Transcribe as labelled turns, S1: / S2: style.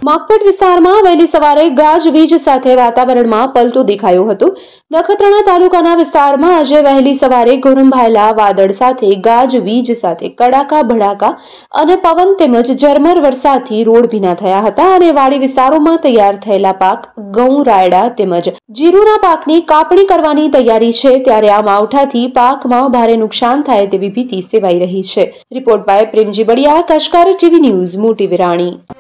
S1: માકપટ વિસ્તારમાં વહેલી સવારે ગાજવીજ સાથે વાતાવરણમાં પલટું દેખાયું હતું। નખત્રાણા તાલુકાના વિસ્તારમાં આજે વહેલી સવારે ગોરંભાયેલા વાદળ સાથે ગાજવીજ સાથે કડાકા ભડાકા અને પવન તેમજ ઝરમર વરસાદથી રોડ ભીના થયા હતા અને વાડી વિસ્તારોમાં તૈયાર થયેલા પાક ઘઉં, રાયડા તેમજ જીરુના પાકની કાપણી કરવાની તૈયારી છે, ત્યારે આ માવઠાથી પાકમાં ભારે નુકસાન થાય તેવી ભીતિ સેવાઈ રહી છે। રિપોર્ટ બાય પ્રેમજી બળિયા, કશકાર ટીવી ન્યૂઝ, મોટી વિરાણી।